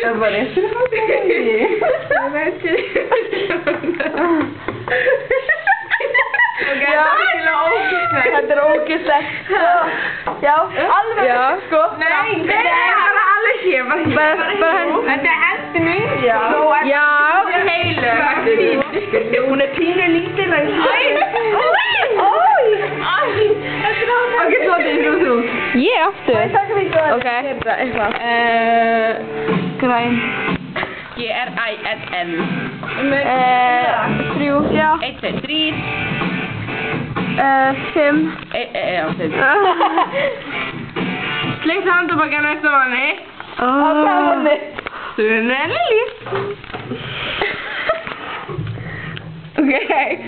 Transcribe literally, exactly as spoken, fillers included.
Jag bara, jag skulle vara grej. Jag vet inte. Okei, sillä on åkisä. Hade du åkisä? Ja. Alve. Ja. Nej, det är aldrig hemma. Men det är inte nu. Ja. Ja. Hela. Hon är pineliten. Oj! Oj! Okej, så det är så. Ge efter. Okej. Eh, Klein. G R I N N. Eh, trio. Ja. ett, två, tre. Eh, fem. Eh, eh, ja, precis. Släng handtagen nästa gång. Åh. Snälla. Okej.